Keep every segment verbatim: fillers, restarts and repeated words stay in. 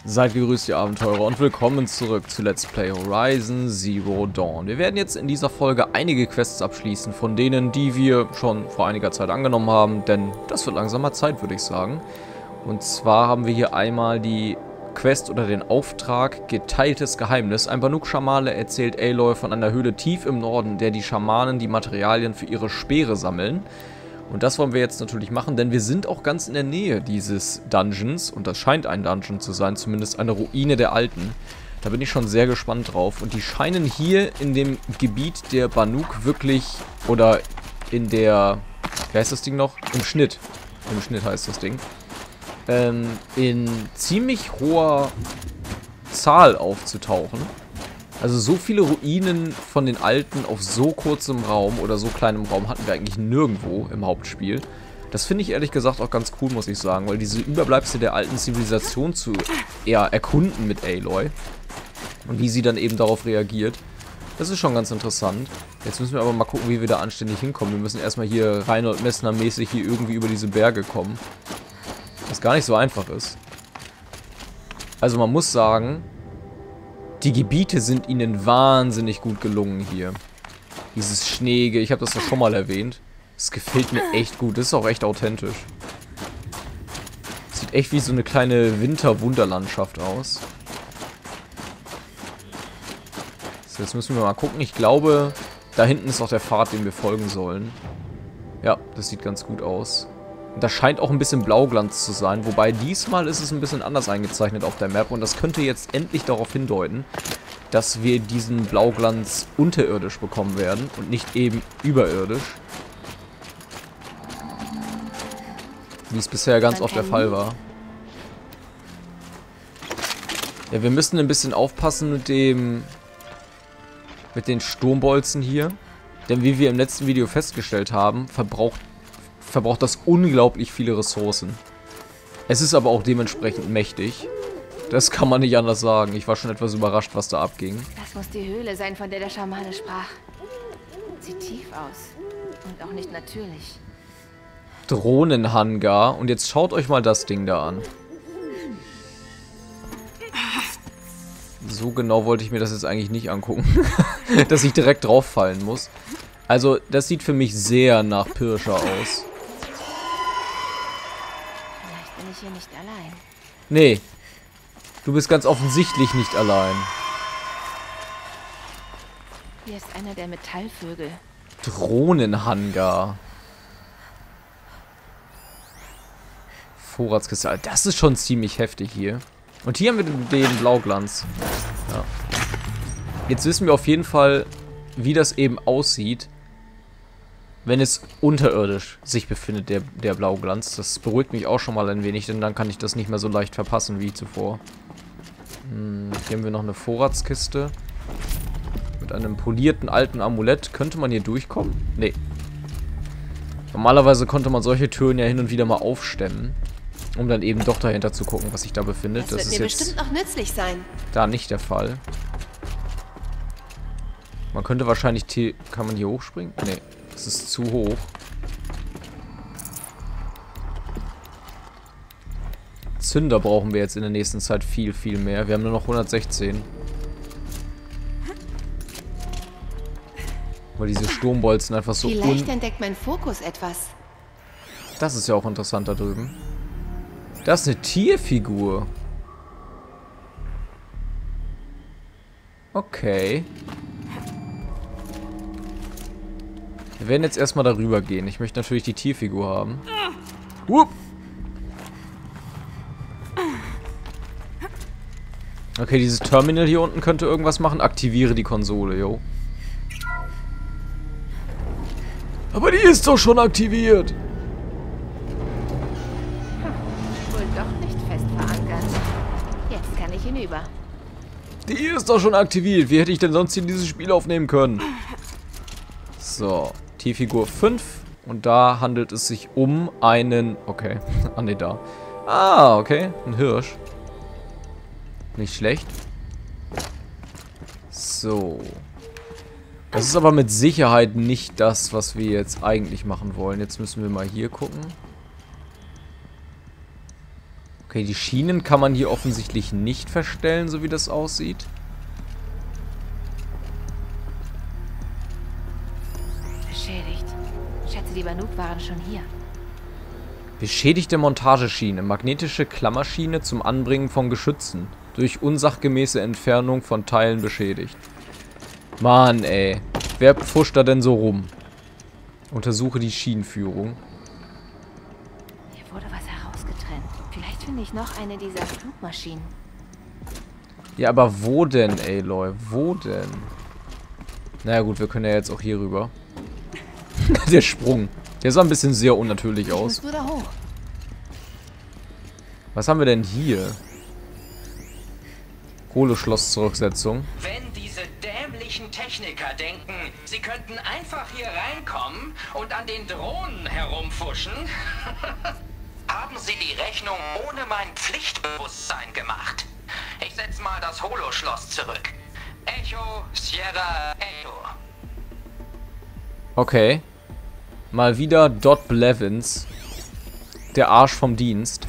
Seid gegrüßt, ihr Abenteurer, und willkommen zurück zu Let's Play Horizon Zero Dawn. Wir werden jetzt in dieser Folge einige Quests abschließen, von denen, die wir schon vor einiger Zeit angenommen haben, denn das wird langsam mal Zeit, würde ich sagen. Und zwar haben wir hier einmal die Quest oder den Auftrag Geteiltes Geheimnis. Ein Banuk-Schamane erzählt Aloy von einer Höhle tief im Norden, der die Schamanen die Materialien für ihre Speere sammeln. Und das wollen wir jetzt natürlich machen, denn wir sind auch ganz in der Nähe dieses Dungeons. Und das scheint ein Dungeon zu sein, zumindest eine Ruine der Alten. Da bin ich schon sehr gespannt drauf. Und die scheinen hier in dem Gebiet der Banuk wirklich, oder in der, wie heißt das Ding noch? Im Schnitt. Im Schnitt heißt das Ding. Ähm, in ziemlich hoher Zahl aufzutauchen. Also so viele Ruinen von den Alten auf so kurzem Raum oder so kleinem Raum hatten wir eigentlich nirgendwo im Hauptspiel. Das finde ich ehrlich gesagt auch ganz cool, muss ich sagen, weil diese Überbleibsel der alten Zivilisation zu eher erkunden mit Aloy und wie sie dann eben darauf reagiert, das ist schon ganz interessant. Jetzt müssen wir aber mal gucken, wie wir da anständig hinkommen. Wir müssen erstmal hier Reinhold Messner-mäßig hier irgendwie über diese Berge kommen. Was gar nicht so einfach ist. Also man muss sagen, die Gebiete sind ihnen wahnsinnig gut gelungen hier. Dieses Schneege, ich habe das doch schon mal erwähnt. Das gefällt mir echt gut, das ist auch echt authentisch. Sieht echt wie so eine kleine Winter-Wunderlandschaft aus. So, jetzt müssen wir mal gucken. Ich glaube, da hinten ist auch der Pfad, den wir folgen sollen. Ja, das sieht ganz gut aus. Und das scheint auch ein bisschen Blauglanz zu sein, wobei diesmal ist es ein bisschen anders eingezeichnet auf der Map und das könnte jetzt endlich darauf hindeuten, dass wir diesen Blauglanz unterirdisch bekommen werden und nicht eben überirdisch, wie es bisher ganz oft der Fall war. Ja, wir müssen ein bisschen aufpassen mit dem, mit den Sturmbolzen hier, denn wie wir im letzten Video festgestellt haben, verbraucht verbraucht das unglaublich viele Ressourcen. Es ist aber auch dementsprechend mächtig. Das kann man nicht anders sagen. Ich war schon etwas überrascht, was da abging. Das muss die Höhle sein, von der der Schamane sprach. Sieht tief aus. Und auch nicht natürlich. Drohnenhangar. Und jetzt schaut euch mal das Ding da an. So genau wollte ich mir das jetzt eigentlich nicht angucken. Dass ich direkt drauf fallen muss. Also, das sieht für mich sehr nach Pirscher aus. Vielleicht bin ich hier nicht allein. Nee. Du bist ganz offensichtlich nicht allein. Hier ist einer der Metallvögel. Drohnenhangar. Vorratskiste. Das ist schon ziemlich heftig hier. Und hier haben wir den Blauglanz. Ja. Jetzt wissen wir auf jeden Fall, wie das eben aussieht, wenn es unterirdisch sich befindet, der, der Blauglanz. Das beruhigt mich auch schon mal ein wenig, denn dann kann ich das nicht mehr so leicht verpassen wie zuvor. Hm, hier haben wir noch eine Vorratskiste. Mit einem polierten alten Amulett. Könnte man hier durchkommen? Nee. Normalerweise konnte man solche Türen ja hin und wieder mal aufstemmen, um dann eben doch dahinter zu gucken, was sich da befindet. Das, das wird ist mir jetzt bestimmt noch nützlich sein. da nicht der Fall. Man könnte wahrscheinlich... Kann man hier hochspringen? Nee. Das ist zu hoch. Zünder brauchen wir jetzt in der nächsten Zeit viel, viel mehr. Wir haben nur noch hundertsechzehn. Weil diese Sturmbolzen einfach so... Vielleicht entdeckt mein Fokus etwas. Das ist ja auch interessant da drüben. Das ist eine Tierfigur. Okay. Wir werden jetzt erstmal darüber gehen. Ich möchte natürlich die Tierfigur haben. Whoop. Okay, dieses Terminal hier unten könnte irgendwas machen. Aktiviere die Konsole, yo. Aber die ist doch schon aktiviert. Wohl doch nicht fest verankert. Jetzt kann ich hinüber. Die ist doch schon aktiviert. Wie hätte ich denn sonst hier dieses Spiel aufnehmen können? So, Tierfigur fünf. Und da handelt es sich um einen... Okay, ah ne, da. Ah, okay, ein Hirsch. Nicht schlecht. So. Das ist aber mit Sicherheit nicht das, was wir jetzt eigentlich machen wollen. Jetzt müssen wir mal hier gucken. Okay, die Schienen kann man hier offensichtlich nicht verstellen, so wie das aussieht. Beschädigt. Ich schätze, die Banuk waren schon hier. Beschädigte Montageschiene. Magnetische Klammerschiene zum Anbringen von Geschützen. Durch unsachgemäße Entfernung von Teilen beschädigt. Mann, ey. Wer pfuscht da denn so rum? Untersuche die Schienenführung. Hier wurde was herausgetrennt. Vielleicht finde ich noch eine dieser Flugmaschinen. Ja, aber wo denn, Aloy? Wo denn? Naja gut, wir können ja jetzt auch hier rüber. Der Sprung. Der sah ein bisschen sehr unnatürlich aus. Ich muss nur da hoch. Was haben wir denn hier? Kohleschlosszurücksetzung. Wenn diese dämlichen Techniker denken, sie könnten einfach hier reinkommen und an den Drohnen herumfuschen, haben sie die Rechnung ohne mein Pflichtbewusstsein gemacht. Ich setze mal das Holoschloss zurück. Echo, Sierra, Echo. Okay. Mal wieder Dot Blevins. Der Arsch vom Dienst.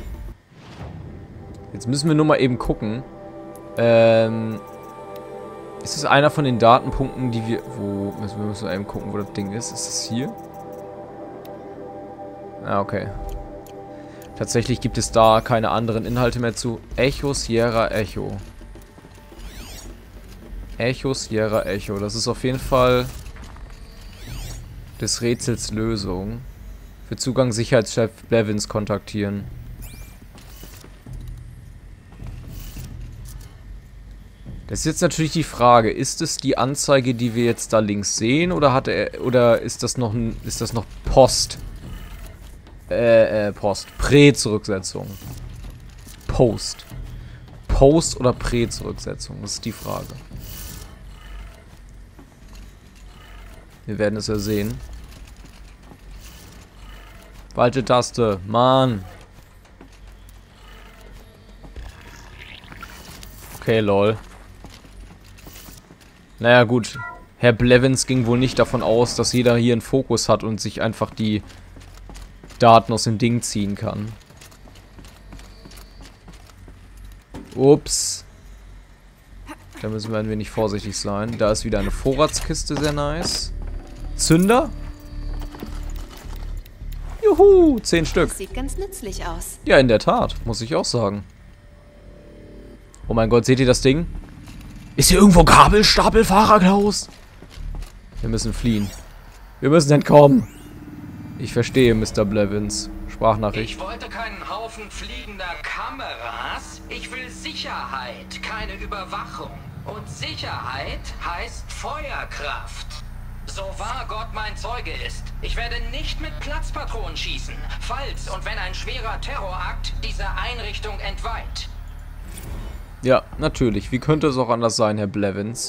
Jetzt müssen wir nur mal eben gucken. Ähm... Ist es einer von den Datenpunkten, die wir... Wo... Müssen wir müssen eben gucken, wo das Ding ist. Ist es hier? Ah, okay. Tatsächlich gibt es da keine anderen Inhalte mehr zu. Echo, Sierra, Echo. Echo, Sierra, Echo. Das ist auf jeden Fall des Rätsels Lösung. Für Zugang Sicherheitschef Blevins kontaktieren. Das ist jetzt natürlich die Frage, ist es die Anzeige, die wir jetzt da links sehen, oder hat er, oder ist das noch ein, ist das noch Post? Äh, äh, Post. Prä-Zurücksetzung. Post. Post oder Prä-Zurücksetzung? Das ist die Frage. Wir werden es ja sehen. Falsche Taste. Mann. Okay, lol. Naja, gut. Herr Blevins ging wohl nicht davon aus, dass jeder hier einen Fokus hat und sich einfach die Daten aus dem Ding ziehen kann. Ups. Da müssen wir ein wenig vorsichtig sein. Da ist wieder eine Vorratskiste, sehr nice. Zünder? Juhu, zehn Stück. Das sieht ganz nützlich aus. Ja, in der Tat, muss ich auch sagen. Oh mein Gott, seht ihr das Ding? Ist hier irgendwo Gabelstapelfahrer, Klaus? Wir müssen fliehen. Wir müssen entkommen. Ich verstehe, Mister Blevins. Sprachnachricht. Ich wollte keinen Haufen fliegender Kameras. Ich will Sicherheit, keine Überwachung. Und Sicherheit heißt Feuerkraft. So wahr Gott mein Zeuge ist. Ich werde nicht mit Platzpatronen schießen, falls und wenn ein schwerer Terrorakt diese Einrichtung entweiht. Ja, natürlich. Wie könnte es auch anders sein, Herr Blevins?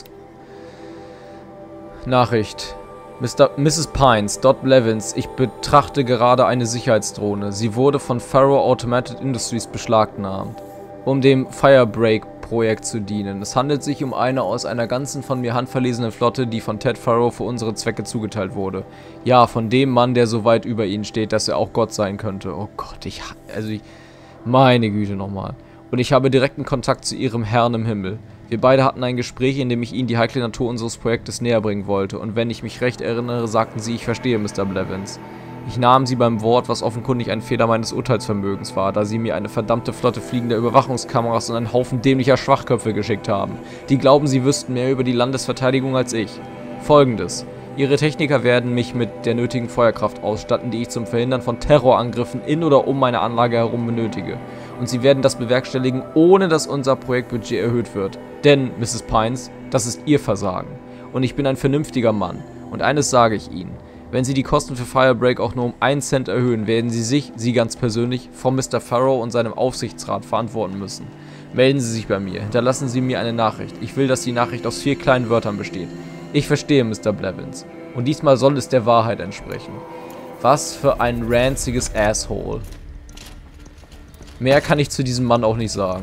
Nachricht. Mister Misses Pines, Dot Blevins, ich betrachte gerade eine Sicherheitsdrohne. Sie wurde von Faro Automated Industries beschlagnahmt, um dem Firebreak-Projekt zu dienen. Es handelt sich um eine aus einer ganzen von mir handverlesenen Flotte, die von Ted Faro für unsere Zwecke zugeteilt wurde. Ja, von dem Mann, der so weit über ihnen steht, dass er auch Gott sein könnte. Oh Gott, ich... Also ich... Meine Güte nochmal. Und ich habe direkten Kontakt zu ihrem Herrn im Himmel. Wir beide hatten ein Gespräch, in dem ich ihnen die heikle Natur unseres Projektes näher bringen wollte. Und wenn ich mich recht erinnere, sagten sie, ich verstehe, Mister Blevins. Ich nahm sie beim Wort, was offenkundig ein Fehler meines Urteilsvermögens war, da sie mir eine verdammte Flotte fliegender Überwachungskameras und einen Haufen dämlicher Schwachköpfe geschickt haben. Die glauben, sie wüssten mehr über die Landesverteidigung als ich. Folgendes. Ihre Techniker werden mich mit der nötigen Feuerkraft ausstatten, die ich zum Verhindern von Terrorangriffen in oder um meine Anlage herum benötige. Und sie werden das bewerkstelligen, ohne dass unser Projektbudget erhöht wird. Denn, Misses Pines, das ist ihr Versagen. Und ich bin ein vernünftiger Mann. Und eines sage ich Ihnen. Wenn Sie die Kosten für Firebreak auch nur um einen Cent erhöhen, werden Sie sich, Sie ganz persönlich, vor Mister Faro und seinem Aufsichtsrat verantworten müssen. Melden Sie sich bei mir. Hinterlassen Sie mir eine Nachricht. Ich will, dass die Nachricht aus vier kleinen Wörtern besteht. Ich verstehe, Mister Blevins. Und diesmal soll es der Wahrheit entsprechen. Was für ein ranziges Asshole. Mehr kann ich zu diesem Mann auch nicht sagen.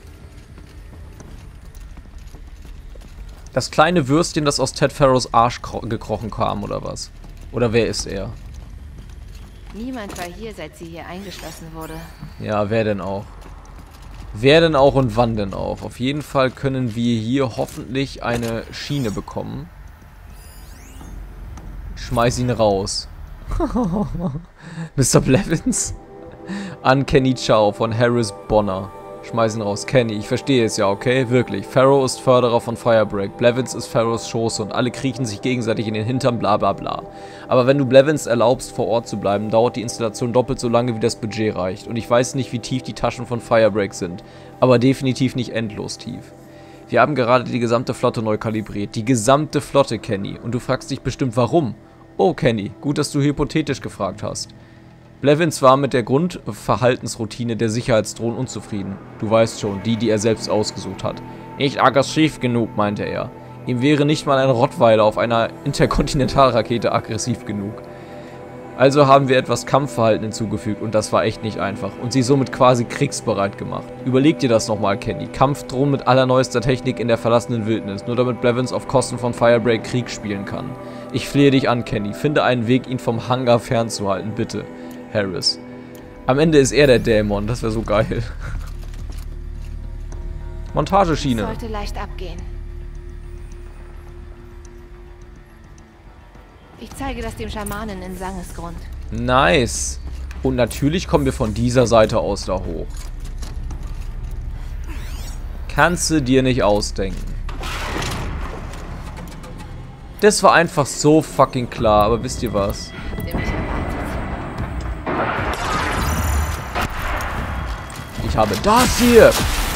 Das kleine Würstchen, das aus Ted Faros Arsch gekrochen kam, oder was? Oder wer ist er? Niemand war hier, seit sie hier eingeschlossen wurde. Ja, wer denn auch? Wer denn auch und wann denn auch? Auf jeden Fall können wir hier hoffentlich eine Schiene bekommen. Schmeiß ihn raus. Mister Blevins? An Kenny Chow von Harris Bonner. Schmeiß ihn raus. Kenny, ich verstehe es ja, okay? Wirklich. Farrow ist Förderer von Firebreak. Blevins ist Farrows Schoße und alle kriechen sich gegenseitig in den Hintern, bla bla bla. Aber wenn du Blevins erlaubst, vor Ort zu bleiben, dauert die Installation doppelt so lange, wie das Budget reicht. Und ich weiß nicht, wie tief die Taschen von Firebreak sind. Aber definitiv nicht endlos tief. Wir haben gerade die gesamte Flotte neu kalibriert. Die gesamte Flotte, Kenny. Und du fragst dich bestimmt, warum? Oh, Kenny, gut, dass du hypothetisch gefragt hast. Blevins war mit der Grundverhaltensroutine der Sicherheitsdrohnen unzufrieden. Du weißt schon, die, die er selbst ausgesucht hat. Nicht aggressiv genug, meinte er. Ihm wäre nicht mal ein Rottweiler auf einer Interkontinentalrakete aggressiv genug. Also haben wir etwas Kampfverhalten hinzugefügt und das war echt nicht einfach und sie somit quasi kriegsbereit gemacht. Überleg dir das nochmal, Kenny. Kampfdrohnen mit allerneuester Technik in der verlassenen Wildnis, nur damit Blevins auf Kosten von Firebreak Krieg spielen kann. Ich flehe dich an, Kenny. Finde einen Weg, ihn vom Hangar fernzuhalten, bitte. Harris. Am Ende ist er der Dämon, das wäre so geil. Montageschiene. Sollte leicht abgehen. Ich zeige das dem Schamanen in Sangesgrund. Nice. Und natürlich kommen wir von dieser Seite aus da hoch. Kannst du dir nicht ausdenken. Das war einfach so fucking klar, aber wisst ihr was? Habt ihr mich erwartet? Ich habe das hier.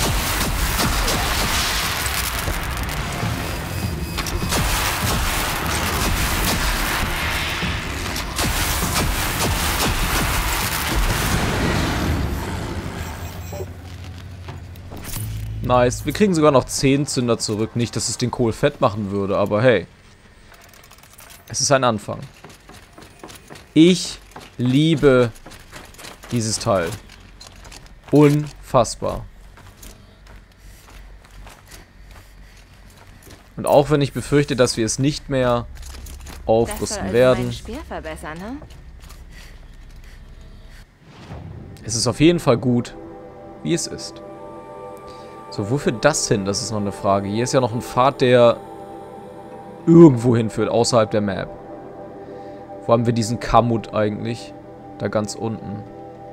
Nice. Wir kriegen sogar noch zehn Zünder zurück. Nicht, dass es den Kohl fett machen würde, aber hey. Es ist ein Anfang. Ich liebe dieses Teil. Unfassbar. Und auch wenn ich befürchte, dass wir es nicht mehr aufrüsten werden. Das soll also meinen Speer verbessern, ne? Es ist auf jeden Fall gut, wie es ist. So, wo führt das hin? Das ist noch eine Frage. Hier ist ja noch ein Pfad, der irgendwo hinführt, außerhalb der Map. Wo haben wir diesen Kamut eigentlich? Da ganz unten.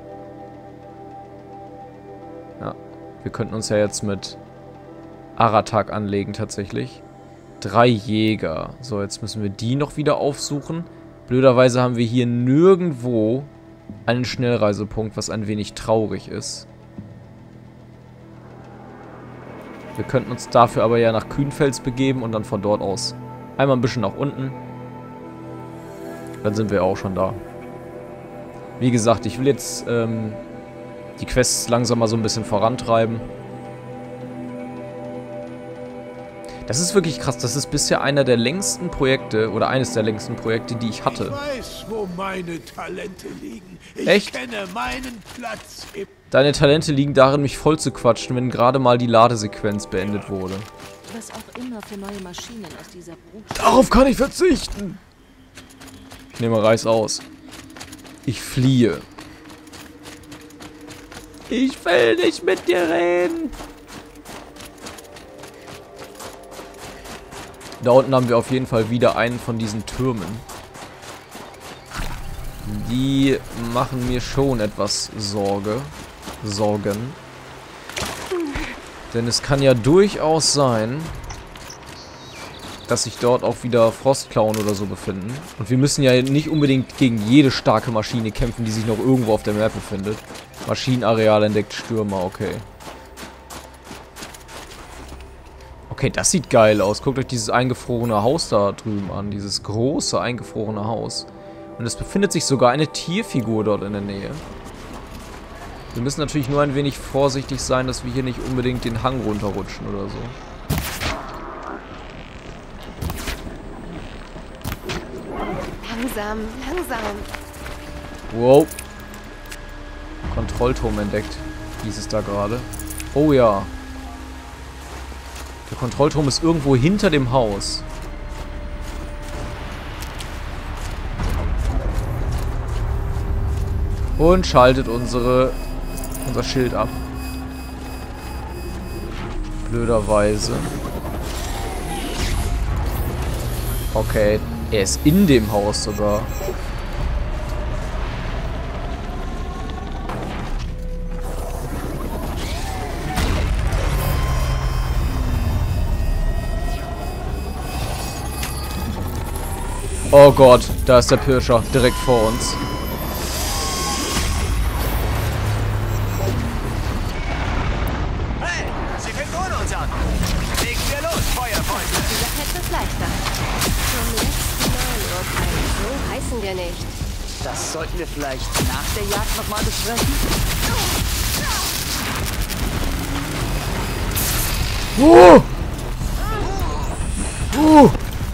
Ja, wir könnten uns ja jetzt mit Aratak anlegen, tatsächlich. Drei Jäger. So, jetzt müssen wir die noch wieder aufsuchen. Blöderweise haben wir hier nirgendwo einen Schnellreisepunkt, was ein wenig traurig ist. Wir könnten uns dafür aber ja nach Kühnfels begeben und dann von dort aus einmal ein bisschen nach unten. Dann sind wir auch schon da. Wie gesagt, ich will jetzt ähm, die Quests langsam mal so ein bisschen vorantreiben. Das ist wirklich krass. Das ist bisher einer der längsten Projekte oder eines der längsten Projekte, die ich hatte. Ich weiß, wo meine Talente liegen. Ich Echt? kenne meinen Platz im... Deine Talente liegen darin, mich voll zu quatschen, wenn gerade mal die Ladesequenz beendet wurde. Was auch immer für neue Maschinen aus dieser Brut... Darauf kann ich verzichten. Ich nehme Reis aus. Ich fliehe. Ich will nicht mit dir reden. Da unten haben wir auf jeden Fall wieder einen von diesen Türmen. Die machen mir schon etwas Sorge. Sorgen. Denn es kann ja durchaus sein, dass sich dort auch wieder Frostklauen oder so befinden. Und wir müssen ja nicht unbedingt gegen jede starke Maschine kämpfen, die sich noch irgendwo auf der Map befindet. Maschinenareal entdeckt Stürmer, okay. Okay, das sieht geil aus. Guckt euch dieses eingefrorene Haus da drüben an. Dieses große eingefrorene Haus. Und es befindet sich sogar eine Tierfigur dort in der Nähe. Wir müssen natürlich nur ein wenig vorsichtig sein, dass wir hier nicht unbedingt den Hang runterrutschen oder so. Langsam, langsam. Wow. Kontrollturm entdeckt. Hieß es da gerade. Oh ja. Der Kontrollturm ist irgendwo hinter dem Haus. Und schaltet unsere unser Schild ab. Blöderweise. Okay, er ist in dem Haus sogar. Oh Gott, da ist der Pirscher direkt vor uns. Hey, Sie fängt ohne uns an. Legen wir los, Feuerfreunde. Vielleicht etwas leichter. Zum letzten Mal urteilen. So heißen wir nicht. Das sollten wir vielleicht nach der Jagd nochmal besprechen. Uh! Uh!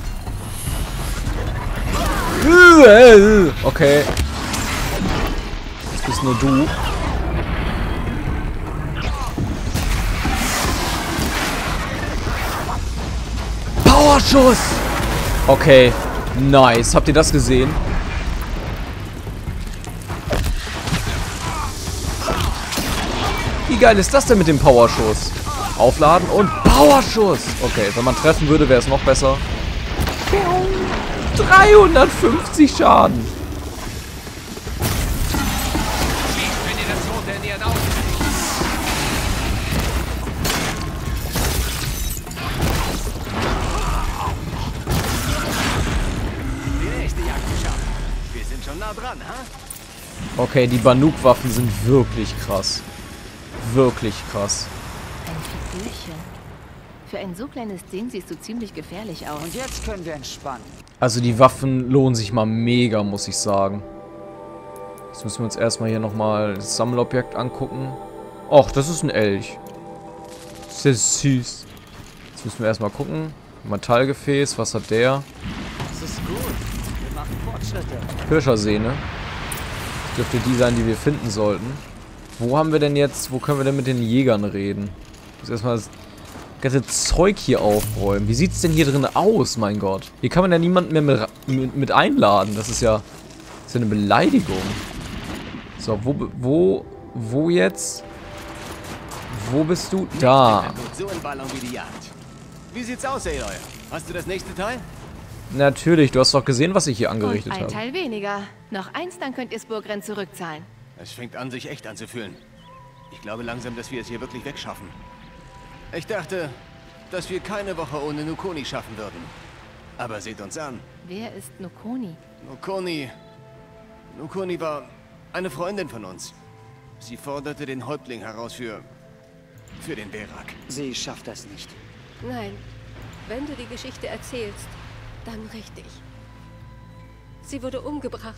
Okay. Das bist nur du. Powerschuss! Okay. Nice. Habt ihr das gesehen? Wie geil ist das denn mit dem Powerschuss? Aufladen und Powerschuss! Okay, wenn man treffen würde, wäre es noch besser. dreihundertfünfzig Schaden. Die nächste Jagd geschafft. Wir sind schon nah dran, ha? Okay, die Banuk-Waffen sind wirklich krass. Wirklich krass. Ein Figürchen. Für ein so kleines Ding siehst du ziemlich gefährlich aus. Und jetzt können wir entspannen. Also die Waffen lohnen sich mal mega, muss ich sagen. Jetzt müssen wir uns erstmal hier nochmal das Sammelobjekt angucken. Och, das ist ein Elch. Sehr süß. Jetzt müssen wir erstmal gucken. Metallgefäß, was hat der? Das ist gut. Wir machen Fortschritte. Pirschersehne. Das dürfte die sein, die wir finden sollten. Wo haben wir denn jetzt, wo können wir denn mit den Jägern reden? Ich muss erstmal das ganze Zeug hier aufräumen. Wie sieht's denn hier drin aus, mein Gott? Hier kann man ja niemanden mehr mit, mit, mit einladen. Das ist ja, das ist ja eine Beleidigung. So, wo, wo, wo jetzt? Wo bist du? Da. So in Ballung wie die Jagd. Wie sieht's aus, Aloy? Hast du das nächste Teil? Natürlich, du hast doch gesehen, was ich hier Und angerichtet ein habe. Teil weniger. Noch eins, dann könnt ihr Spurgren zurückzahlen. Es fängt an, sich echt anzufühlen. Ich glaube langsam, dass wir es hier wirklich wegschaffen. Ich dachte, dass wir keine Woche ohne Nukoni schaffen würden. Aber seht uns an. Wer ist Nukoni? Nukoni... Nukoni war eine Freundin von uns. Sie forderte den Häuptling heraus für... für den Verak. Sie schafft das nicht. Nein, wenn du die Geschichte erzählst, dann richtig. Sie wurde umgebracht.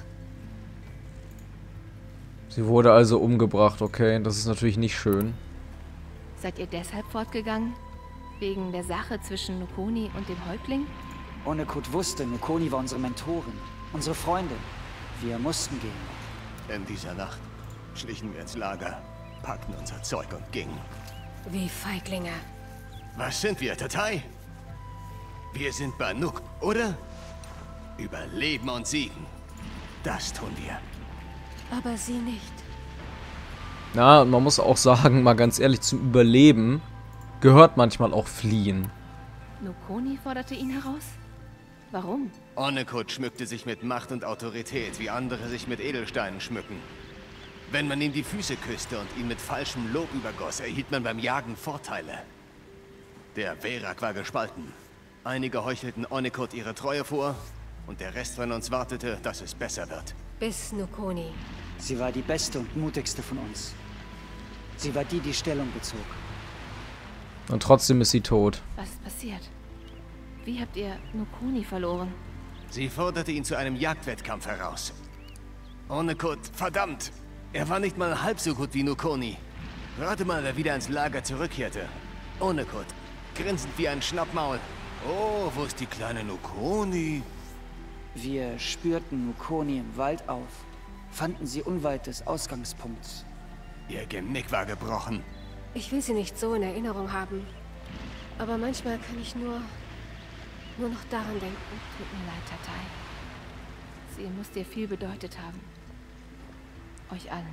Sie wurde also umgebracht, okay. Das ist natürlich nicht schön. Seid ihr deshalb fortgegangen? Wegen der Sache zwischen Nukoni und dem Häuptling? Onekut wusste, Nukoni war unsere Mentorin, unsere Freundin. Wir mussten gehen. In dieser Nacht schlichen wir ins Lager, packten unser Zeug und gingen. Wie Feiglinge. Was sind wir, Tatai? Wir sind Banuk, oder? Überleben und siegen. Das tun wir. Aber sie nicht. Na, und man muss auch sagen, mal ganz ehrlich, zum Überleben gehört manchmal auch fliehen. Nukoni forderte ihn heraus? Warum? Onekut schmückte sich mit Macht und Autorität, wie andere sich mit Edelsteinen schmücken. Wenn man ihm die Füße küsste und ihn mit falschem Lob übergoss, erhielt man beim Jagen Vorteile. Der Verak war gespalten. Einige heuchelten Onekut ihre Treue vor und der Rest von uns wartete, dass es besser wird. Bis Nukoni. Sie war die beste und mutigste von uns. Sie war die, die Stellung bezog. Und trotzdem ist sie tot. Was ist passiert? Wie habt ihr Nukoni verloren? Sie forderte ihn zu einem Jagdwettkampf heraus. Onekut, verdammt! Er war nicht mal halb so gut wie Nukoni. Rate mal, wer wieder ins Lager zurückkehrte. Onekut, grinsend wie ein Schnappmaul. Oh, wo ist die kleine Nukoni? Wir spürten Nukoni im Wald auf, fanden sie unweit des Ausgangspunkts. Ihr Genick war gebrochen. Ich will sie nicht so in Erinnerung haben. Aber manchmal kann ich nur... nur noch daran denken. Tut mir leid, Tatai. Sie muss dir viel bedeutet haben. Euch allen.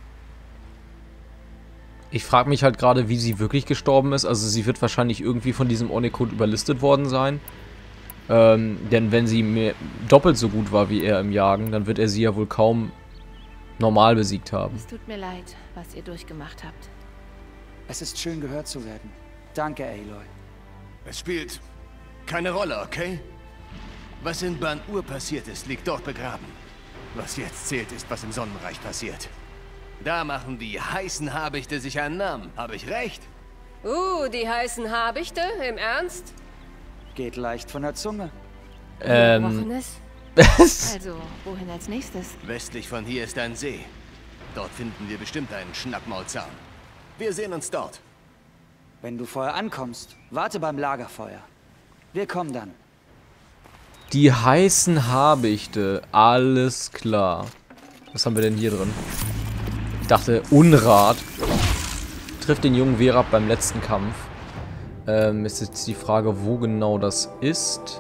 Ich frage mich halt gerade, wie sie wirklich gestorben ist. Also sie wird wahrscheinlich irgendwie von diesem Ornecode überlistet worden sein. Ähm, denn wenn sie mehr, doppelt so gut war wie er im Jagen, dann wird er sie ja wohl kaum normal besiegt haben. Es tut mir leid, was ihr durchgemacht habt. Es ist schön, gehört zu werden. Danke, Aloy. Es spielt keine Rolle, okay? Was in Ban-Ur passiert ist, liegt dort begraben. Was jetzt zählt, ist, was im Sonnenreich passiert. Da machen die heißen Habichte sich einen Namen. Habe ich recht? Uh, die heißen Habichte? Im Ernst? Geht leicht von der Zunge. Ähm. Gebrochenes? Also, wohin als nächstes? Westlich von hier ist ein See. Dort finden wir bestimmt einen Schnappmaulzahn. Wir sehen uns dort. Wenn du vorher ankommst, warte beim Lagerfeuer. Wir kommen dann. Die heißen Habichte. Alles klar. Was haben wir denn hier drin? Ich dachte, Unrat. Trifft den jungen Verab beim letzten Kampf. Ähm, ist jetzt die Frage, wo genau das ist.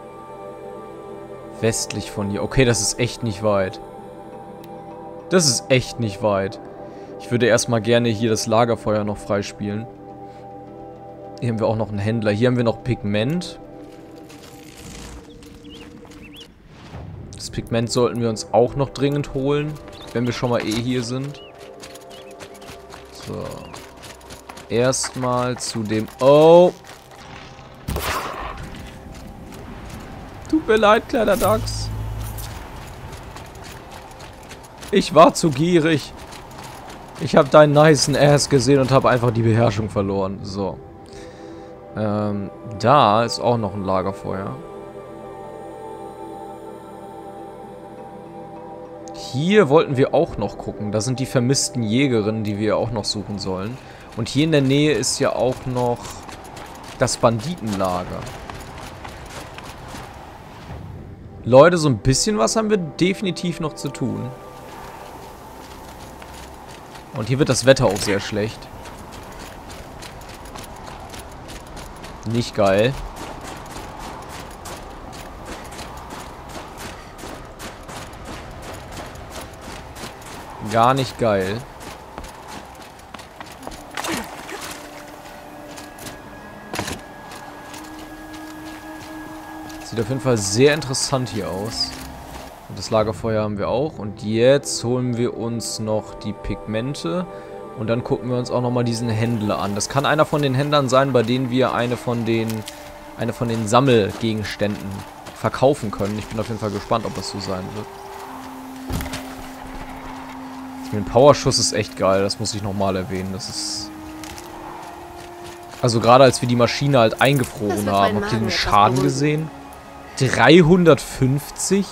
Westlich von hier. Okay, das ist echt nicht weit. Das ist echt nicht weit. Ich würde erstmal gerne hier das Lagerfeuer noch freispielen. Hier haben wir auch noch einen Händler. Hier haben wir noch Pigment. Das Pigment sollten wir uns auch noch dringend holen, wenn wir schon mal eh hier sind. So. Erstmal zu dem... Oh! Tut mir leid, kleiner Dachs. Ich war zu gierig. Ich habe deinen nicen Ass gesehen und habe einfach die Beherrschung verloren. So. Ähm, da ist auch noch ein Lagerfeuer. Hier wollten wir auch noch gucken. Da sind die vermissten Jägerinnen, die wir auch noch suchen sollen. Und hier in der Nähe ist ja auch noch das Banditenlager. Leute, so ein bisschen was haben wir definitiv noch zu tun. Und hier wird das Wetter auch sehr schlecht. Nicht geil. Gar nicht geil. Sieht auf jeden Fall sehr interessant hier aus. Und das Lagerfeuer haben wir auch. Und jetzt holen wir uns noch die Pigmente. Und dann gucken wir uns auch nochmal diesen Händler an. Das kann einer von den Händlern sein, bei denen wir eine von den, eine von den Sammelgegenständen verkaufen können. Ich bin auf jeden Fall gespannt, ob das so sein wird. Ein Powerschuss ist echt geil, das muss ich nochmal erwähnen. Das ist... Also gerade als wir die Maschine halt eingefroren haben, habt ihr den Schaden gesehen? dreihundertfünfzig?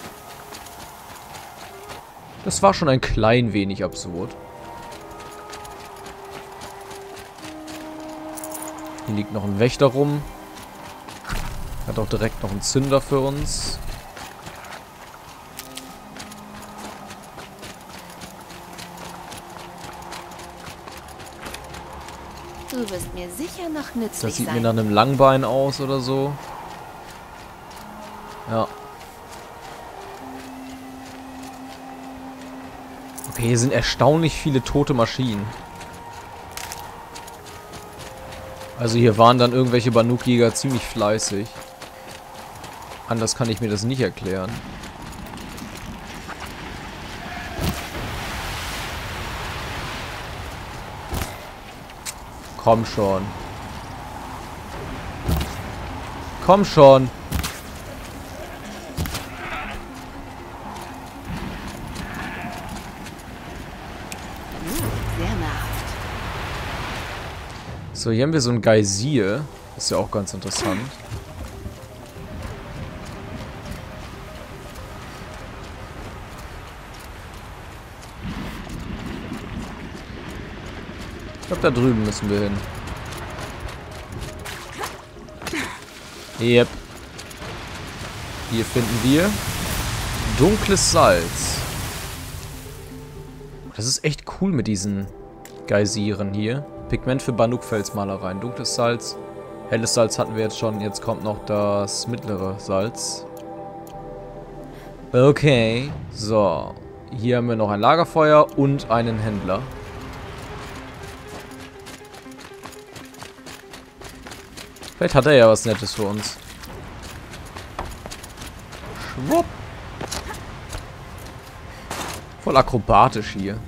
Das war schon ein klein wenig absurd. Hier liegt noch ein Wächter rum. Hat auch direkt noch einen Zünder für uns. Du wirst mir sicher noch nützlich sein. Das sieht mir nach einem Langbein aus oder so. Ja. Okay, hier sind erstaunlich viele tote Maschinen. Also hier waren dann irgendwelche Banuk-Jäger ziemlich fleißig. Anders kann ich mir das nicht erklären. Komm schon. Komm schon. Sehr nahrhaft. So, hier haben wir so ein Geysir. Ist ja auch ganz interessant. Ich glaube, da drüben müssen wir hin. Yep. Hier finden wir dunkles Salz. Das ist echt cool mit diesen Geysiren hier. Pigment für Banuk-Felsmalereien. Dunkles Salz. Helles Salz hatten wir jetzt schon. Jetzt kommt noch das mittlere Salz. Okay. So. Hier haben wir noch ein Lagerfeuer und einen Händler. Vielleicht hat er ja was Nettes für uns. Schwupp. Voll akrobatisch hier.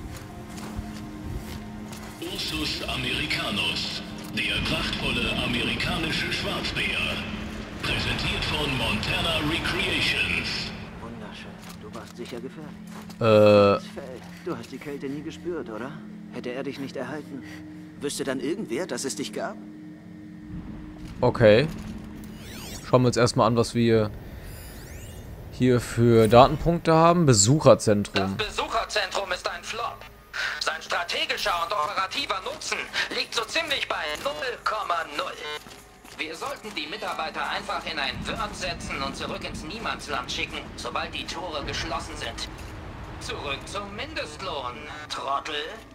Ursus americanus, der prachtvolle amerikanische Schwarzbär. Präsentiert von Montana Recreations. Wunderschön. Du warst sicher gefährlich. Äh. Das Fell. Du hast die Kälte nie gespürt, oder? Hätte er dich nicht erhalten, wüsste dann irgendwer, dass es dich gab? Okay. Schauen wir uns erstmal an, was wir hier für Datenpunkte haben. Besucherzentrum. Das Besucherzentrum ist ein Flop. Sein strategischer und operativer Nutzen liegt so ziemlich bei null Komma null. Wir sollten die Mitarbeiter einfach in ein Wirt setzen und zurück ins Niemandsland schicken, sobald die Tore geschlossen sind. Zurück zum Mindestlohn, Trottel.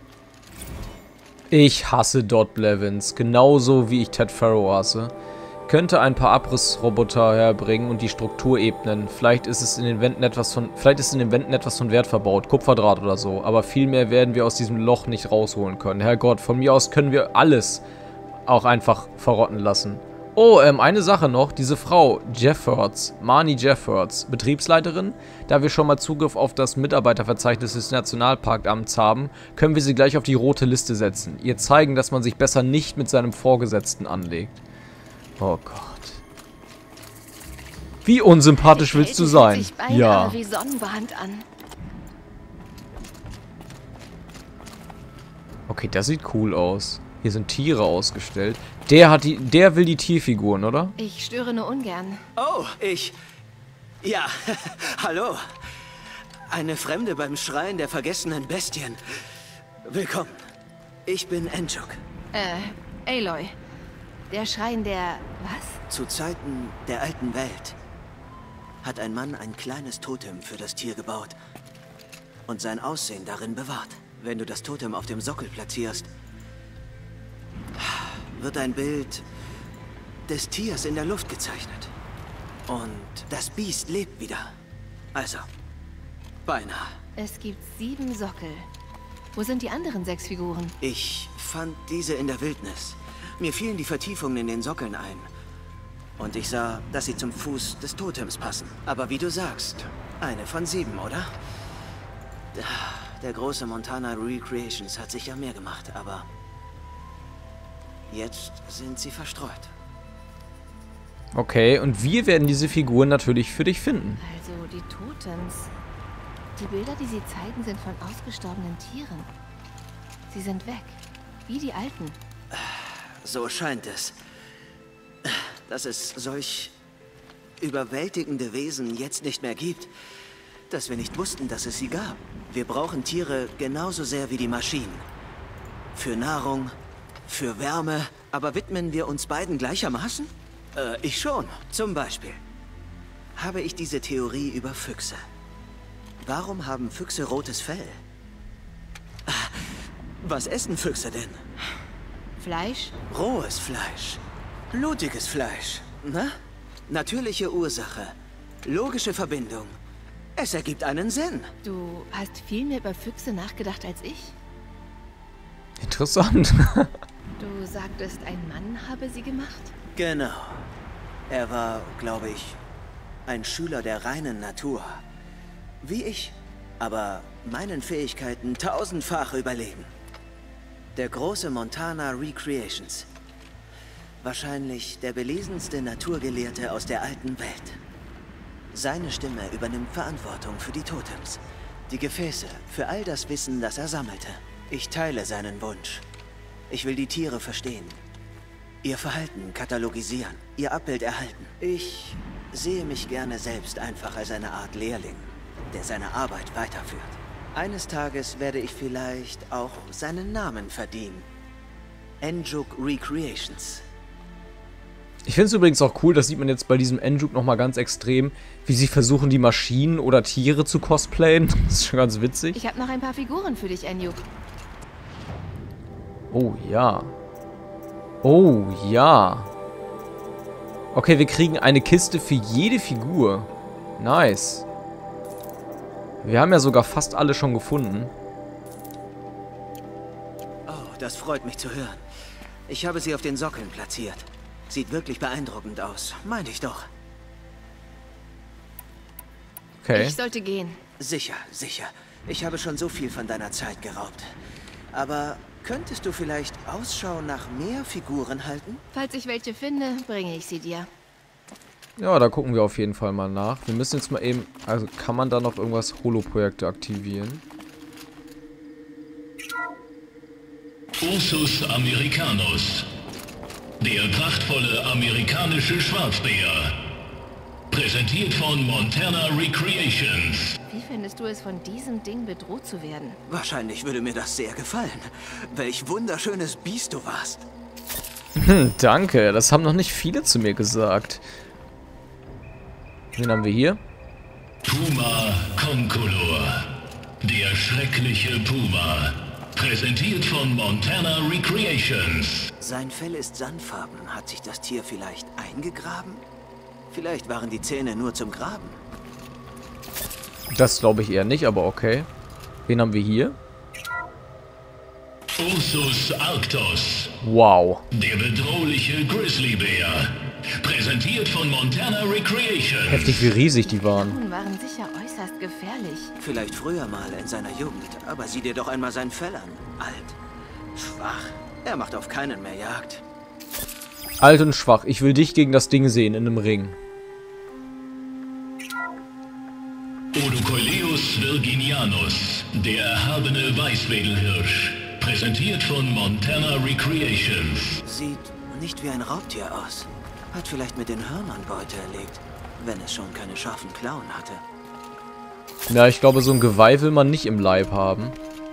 Ich hasse Dot Blevins, genauso wie ich Ted Faro hasse. Könnte ein paar Abrissroboter herbringen und die Struktur ebnen. Vielleicht ist es in den Wänden etwas von, vielleicht ist in den Wänden etwas von Wert verbaut, Kupferdraht oder so. Aber viel mehr werden wir aus diesem Loch nicht rausholen können. Herrgott, von mir aus können wir alles auch einfach verrotten lassen. Oh, ähm, eine Sache noch. Diese Frau, Jeffords, Marnie Jeffords, Betriebsleiterin. Da wir schon mal Zugriff auf das Mitarbeiterverzeichnis des Nationalparkamts haben, können wir sie gleich auf die rote Liste setzen. Ihr zeigen, dass man sich besser nicht mit seinem Vorgesetzten anlegt. Oh Gott. Wie unsympathisch willst du sein? Ja. Wie Sonnenbrand an. Okay, das sieht cool aus. Hier sind Tiere ausgestellt. Der hat die, der will die Tierfiguren, oder? Ich störe nur ungern. Oh, ich... Ja, hallo. Eine Fremde beim Schreien der vergessenen Bestien. Willkommen. Ich bin Enjuk. Äh, Aloy. Der Schrein der... was? Zu Zeiten der alten Welt hat ein Mann ein kleines Totem für das Tier gebaut und sein Aussehen darin bewahrt. Wenn du das Totem auf dem Sockel platzierst, wird ein Bild des Tiers in der Luft gezeichnet. Und das Biest lebt wieder. Also, beinahe. Es gibt sieben Sockel. Wo sind die anderen sechs Figuren? Ich fand diese in der Wildnis. Mir fielen die Vertiefungen in den Sockeln ein. Und ich sah, dass sie zum Fuß des Totems passen. Aber wie du sagst, eine von sieben, oder? Der große Montana Recreations hat sicher mehr gemacht, aber... jetzt sind sie verstreut. Okay, und wir werden diese Figuren natürlich für dich finden. Also die Totems. Die Bilder, die sie zeigen, sind von ausgestorbenen Tieren. Sie sind weg. Wie die alten. So scheint es. Dass es solch überwältigende Wesen jetzt nicht mehr gibt. Dass wir nicht wussten, dass es sie gab. Wir brauchen Tiere genauso sehr wie die Maschinen. Für Nahrung, für Wärme. Aber widmen wir uns beiden gleichermaßen? Äh, ich schon. Zum Beispiel habe ich diese Theorie über Füchse. Warum haben Füchse rotes Fell? Was essen Füchse denn? Fleisch? Rohes Fleisch. Blutiges Fleisch. Na? Natürliche Ursache. Logische Verbindung. Es ergibt einen Sinn. Du hast viel mehr über Füchse nachgedacht als ich. Interessant. Du sagtest, ein Mann habe sie gemacht? Genau. Er war, glaube ich, ein Schüler der reinen Natur. Wie ich, aber meinen Fähigkeiten tausendfach überlegen. Der große Montana Recreations. Wahrscheinlich der belesenste Naturgelehrte aus der alten Welt. Seine Stimme übernimmt Verantwortung für die Totems. Die Gefäße, für all das Wissen, das er sammelte. Ich teile seinen Wunsch. Ich will die Tiere verstehen. Ihr Verhalten katalogisieren. Ihr Abbild erhalten. Ich sehe mich gerne selbst einfach als eine Art Lehrling, der seine Arbeit weiterführt. Eines Tages werde ich vielleicht auch seinen Namen verdienen. Enjuk Recreations. Ich finde es übrigens auch cool, das sieht man jetzt bei diesem Enjuk nochmal ganz extrem, wie sie versuchen, die Maschinen oder Tiere zu cosplayen. Das ist schon ganz witzig. Ich habe noch ein paar Figuren für dich, Enjuk. Oh ja. Oh ja. Okay, wir kriegen eine Kiste für jede Figur. Nice. Wir haben ja sogar fast alle schon gefunden. Oh, das freut mich zu hören. Ich habe sie auf den Sockeln platziert. Sieht wirklich beeindruckend aus, meine ich doch. Okay. Ich sollte gehen. Sicher, sicher. Ich habe schon so viel von deiner Zeit geraubt. Aber könntest du vielleicht Ausschau nach mehr Figuren halten? Falls ich welche finde, bringe ich sie dir. Ja, da gucken wir auf jeden Fall mal nach. Wir müssen jetzt mal eben... Also kann man da noch irgendwas Holo-Projekte aktivieren? Ursus americanus. Der prachtvolle amerikanische Schwarzbär. Präsentiert von Montana Recreations. Wie findest du es, von diesem Ding bedroht zu werden? Wahrscheinlich würde mir das sehr gefallen. Welch wunderschönes Biest du warst. Hm, danke. Das haben noch nicht viele zu mir gesagt. Wen haben wir hier? Puma Concolor. Der schreckliche Puma. Präsentiert von Montana Recreations. Sein Fell ist sandfarben. Hat sich das Tier vielleicht eingegraben? Vielleicht waren die Zähne nur zum Graben. Das glaube ich eher nicht, aber okay. Wen haben wir hier? Ursus Arctos. Wow. Der bedrohliche Grizzlybär. Präsentiert von Montana Recreations. Heftig, wie riesig die waren. Huhn waren sicher äußerst gefährlich. Vielleicht früher mal in seiner Jugend. Aber sieh dir doch einmal sein Fell an. Alt. Schwach. Er macht auf keinen mehr Jagd. Alt und schwach. Ich will dich gegen das Ding sehen in einem Ring. Odocoileus virginianus, der erhabene Weißwedelhirsch. Präsentiert von Montana Recreations. Sieht nicht wie ein Raubtier aus. Hat vielleicht mit den Hörnern Beute erlegt, wenn es schon keine scharfen Klauen hatte. Ja, ich glaube, so ein Geweih will man nicht im Leib haben.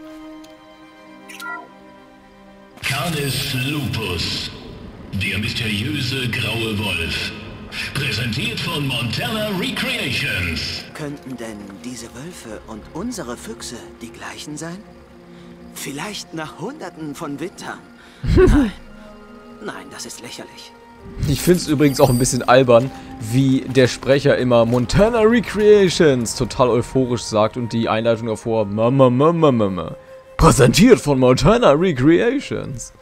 Canis lupus, der mysteriöse graue Wolf. Präsentiert von Montana Recreations. Könnten denn diese Wölfe und unsere Füchse die gleichen sein? Vielleicht nach Hunderten von Wintern. Nein, nein, das ist lächerlich. Ich finde es übrigens auch ein bisschen albern, wie der Sprecher immer Montana Recreations total euphorisch sagt und die Einleitung davor Mama, Mama, Mama. Präsentiert von Montana Recreations.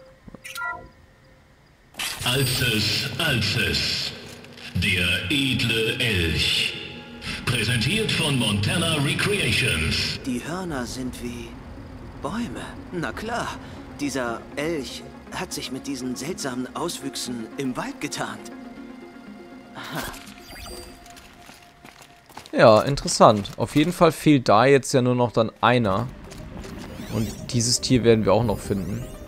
Alces Alces, der edle Elch. Präsentiert von Montana Recreations. Die Hörner sind wie Bäume. Na klar, dieser Elch hat sich mit diesen seltsamen Auswüchsen im Wald getarnt. Aha. Ja, interessant. Auf jeden Fall fehlt da jetzt ja nur noch dann einer. Und dieses Tier werden wir auch noch finden.